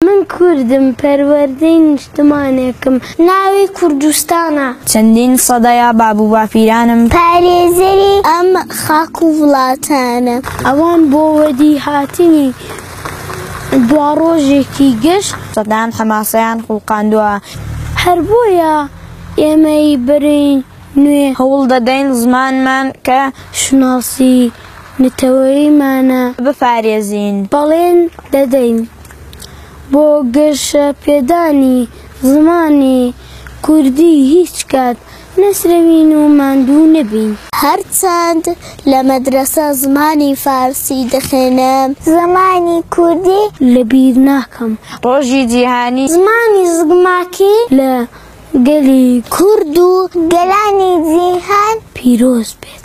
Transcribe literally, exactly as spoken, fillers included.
من کوردم، پەروەردەی نیشتمانێکم، ناوی کوردستانە. چەندین سەدەیە بابوو باپیرانم پارێزەری ئەم خاک و وڵاتانە. ئەوان بۆ وەدی هاتنی دوا ڕۆژێکی گەشت سەدان حەماسەیان خوڵقاندووە. هەر بۆیە ئێمەی بەرەی نوێ هەوڵ دەدەین زمانمان کە شناسی نتەوەیمانە بپارێزین. بەڵێن دەدەین بۆ گەشە پێدانی زمانی کوردی هیچ کات نەسرەوین و ماندوو نەبین. هەرچەند لە مەدرسە زمانی فارسی دەخێنم، زمانی کوردی لەبیر ناکەم. ڕۆژی جیهانی زمانی زگماکی لە گەلی کورد و گەلانی جیهان پیرۆز بێت.